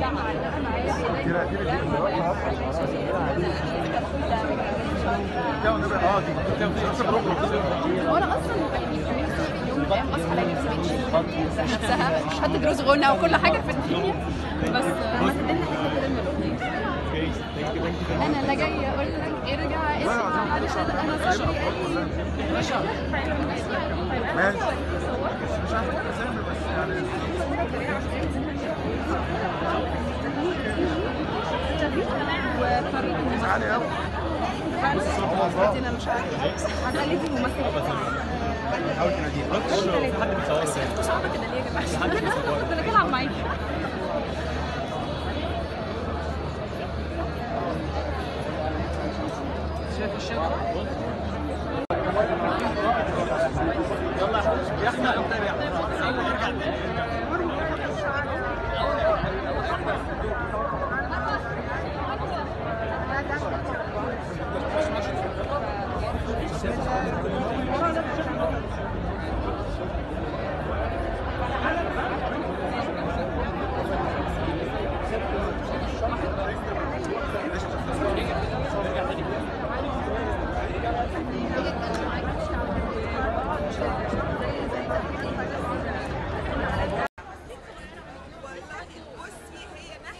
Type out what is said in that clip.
وانا اصلا يوم من الايام اصحى الاقي نفسي بنت نفسها حتى دروس غنى وكل حاجه في الدنيا، بس ما صدقنا حته من الاغنيه. انا لا جايه اقول لك ارجع اسمع علشان انا صاحبي ماشي مش عارفه الاسامي بس يعني وطريقه عالي قوي. انا مش عارفه هتقلدي الممثل حاول تناديه حد بيصور صعبه كده ليه يا جماعه؟ انا بلعب معاكي. شايف الشغل يلا يا احمد والله بصي هي